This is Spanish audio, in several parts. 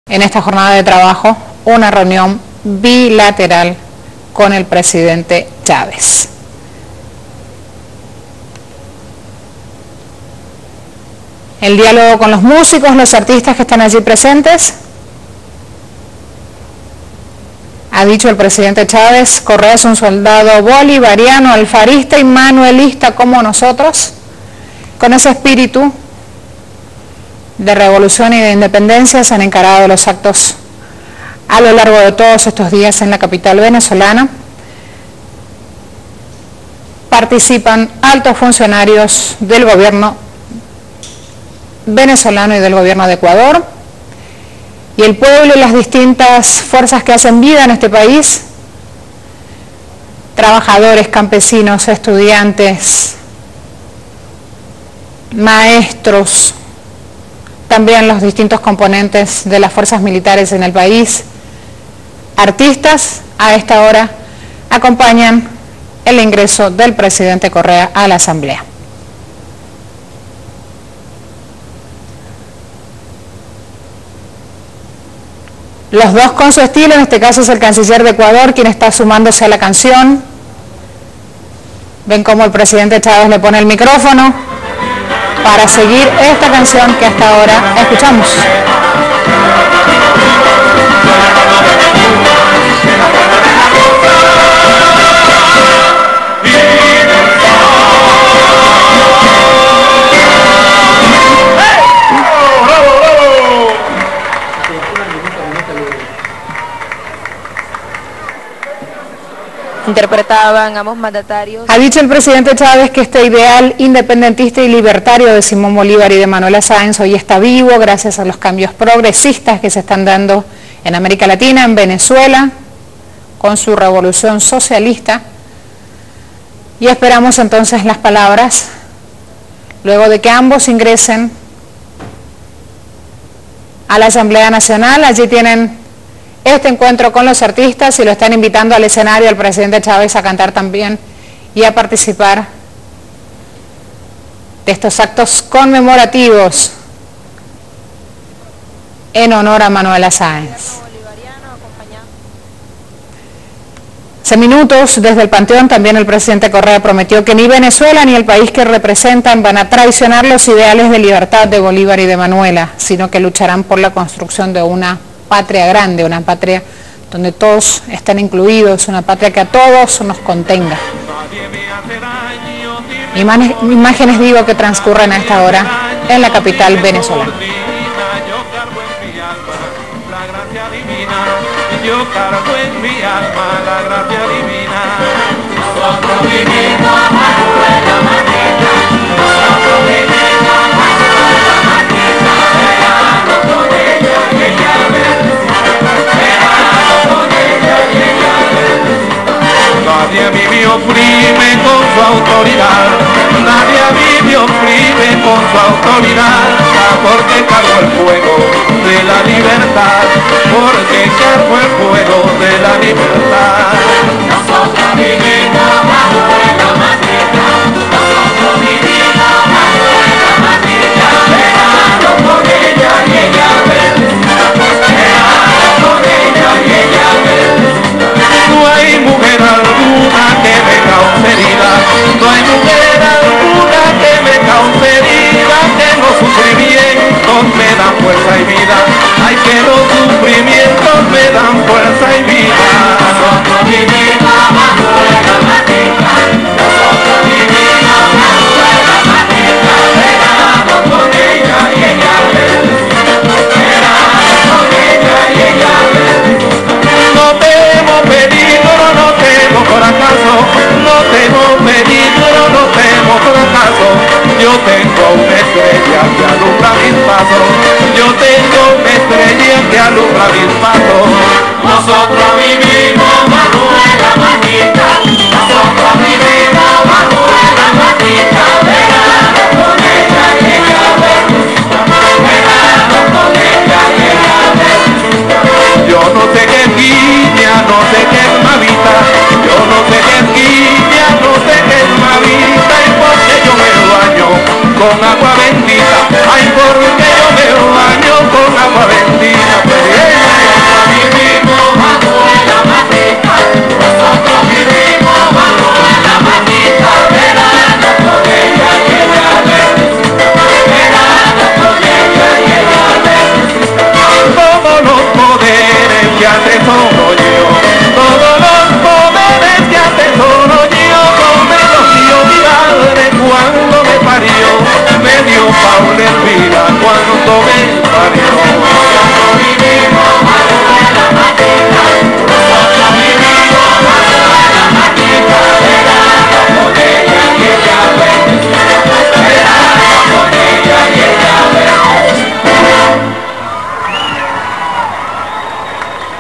en esta jornada de trabajo una reunión bilateral con el presidente Chávez. El diálogo con los músicos, los artistas que están allí presentes. Ha dicho el presidente Chávez, Correa es un soldado bolivariano, alfarista y manuelista como nosotros, con ese espíritu de revolución y de independencia se han encarado los actos a lo largo de todos estos días en la capital venezolana. Participan altos funcionarios del gobierno venezolano y del gobierno de Ecuador, y el pueblo y las distintas fuerzas que hacen vida en este país, trabajadores, campesinos, estudiantes, maestros, también los distintos componentes de las fuerzas militares en el país, artistas, a esta hora acompañan el ingreso del presidente Correa a la Asamblea. Los dos con su estilo, en este caso es el canciller de Ecuador quien está sumándose a la canción. Ven cómo el presidente Chávez le pone el micrófono para seguir esta canción que hasta ahora escuchamos. Interpretaban ambos mandatarios. Ha dicho el presidente Chávez que este ideal independentista y libertario de Simón Bolívar y de Manuela Sáenz hoy está vivo gracias a los cambios progresistas que se están dando en América Latina, en Venezuela, con su revolución socialista. Y esperamos entonces las palabras, luego de que ambos ingresen a la Asamblea Nacional. Allí tienen este encuentro con los artistas y lo están invitando al escenario al presidente Chávez a cantar también y a participar de estos actos conmemorativos en honor a Manuela Sáenz. Hace minutos desde el Panteón también el presidente Correa prometió que ni Venezuela ni el país que representan van a traicionar los ideales de libertad de Bolívar y de Manuela, sino que lucharán por la construcción de una patria grande, una patria donde todos estén incluidos, una patria que a todos nos contenga. Imágenes, digo, que transcurren a esta hora en la capital venezolana. Nadie a mí me oprime con su autoridad, nadie a mí me oprime con su autoridad, porque cargo el fuego de la libertad, porque cargo el fuego de la libertad. Nosotros vivimos bajo la matriz, nosotros vivimos bajo la matriz, esperando por ella y ella esperando por ella y ella no hay mujer alguna que me cause herida, no hay mujer alguna que me cause herida, que los sufrimientos me dan fuerza y vida, ay, que los sufrimientos me dan fuerza y vida. Nosotros vivimos bajo la matrica, nosotros vivimos bajo la matrica, esperamos con ella y ella esperamos con ella y ella no temo peligro, no temo fracaso, no temo peligro, no temo fracaso. Yo tengo una estrella que alumbra mis pasos, yo tengo una estrella que alumbra mis pasos.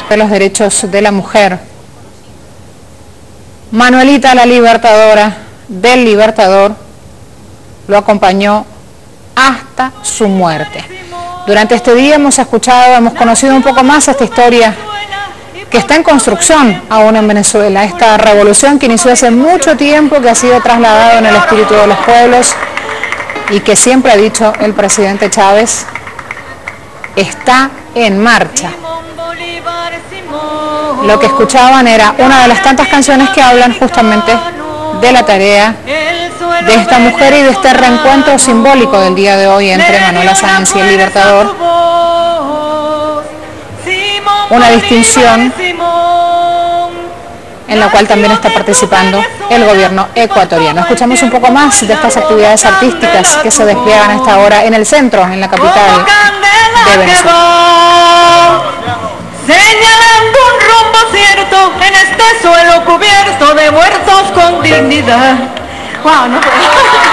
de los derechos de la mujer. Manuelita, la libertadora del Libertador, lo acompañó hasta su muerte. Durante este día hemos conocido un poco más esta historia que está en construcción aún en Venezuela, esta revolución que inició hace mucho tiempo, que ha sido trasladado en el espíritu de los pueblos y que siempre ha dicho el presidente Chávez, está en marcha. Lo que escuchaban era una de las tantas canciones que hablan justamente de la tarea de esta mujer y de este reencuentro simbólico del día de hoy entre Manuela Sáenz y el Libertador. Una distinción en la cual también está participando el gobierno ecuatoriano. Escuchamos un poco más de estas actividades artísticas que se despliegan a esta hora en el centro, en la capital de Venezuela. Señalando un rumbo cierto en este suelo cubierto de muertos con dignidad. Wow, no puedo.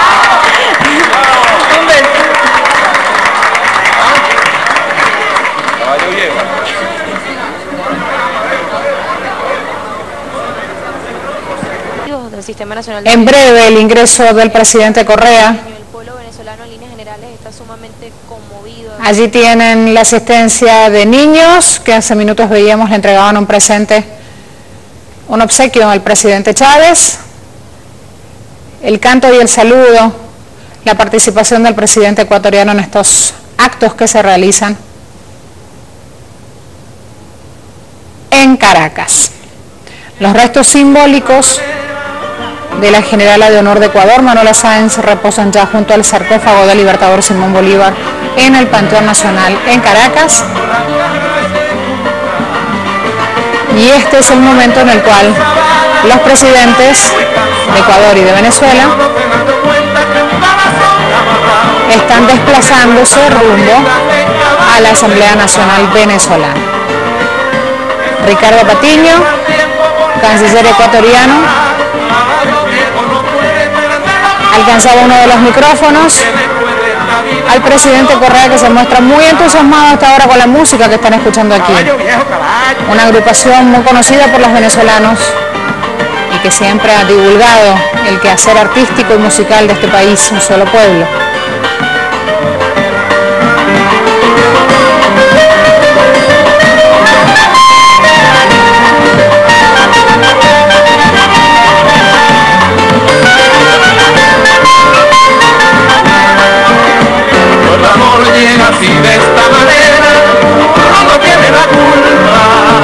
Del Sistema Nacional En breve el ingreso del presidente Correa. El pueblo venezolano en líneas generales está sumamente conmovido. Allí tienen la asistencia de niños que hace minutos veíamos le entregaban un presente, un obsequio al presidente Chávez. El canto y el saludo, la participación del presidente ecuatoriano en estos actos que se realizan en Caracas. Los restos simbólicos de la generala de honor de Ecuador, Manuela Sáenz, reposan ya junto al sarcófago del Libertador Simón Bolívar en el Panteón Nacional en Caracas. Y este es el momento en el cual los presidentes de Ecuador y de Venezuela están desplazándose rumbo a la Asamblea Nacional Venezolana. Ricardo Patiño, canciller ecuatoriano, alcanzaba uno de los micrófonos al presidente Correa, que se muestra muy entusiasmado hasta ahora con la música que están escuchando aquí. Una agrupación muy conocida por los venezolanos y que siempre ha divulgado el quehacer artístico y musical de este país, un solo pueblo. Así de esta manera, uno no tiene la culpa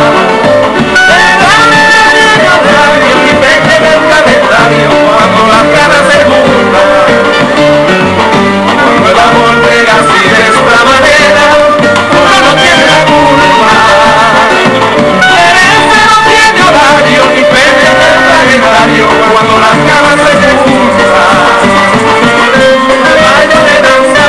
de radio y peque del calendario cuando las caras se juntan. Cuando el amor llega así de esta manera, uno no tiene la culpa. Ese no tiene horario ni peque del calendario cuando las caras se juntan. El baile de danza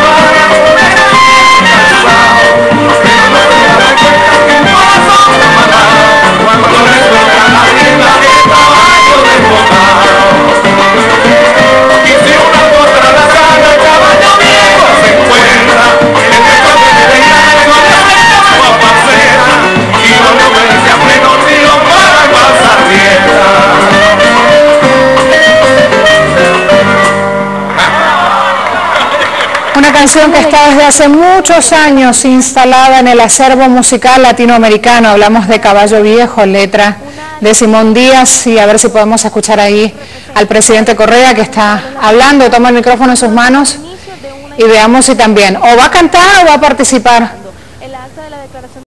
una canción que está desde hace muchos años instalada en el acervo musical latinoamericano. Hablamos de Caballo Viejo, letra de Simón Díaz, y a ver si podemos escuchar ahí al presidente Correa, que está hablando, toma el micrófono en sus manos, y veamos si también o va a cantar o va a participar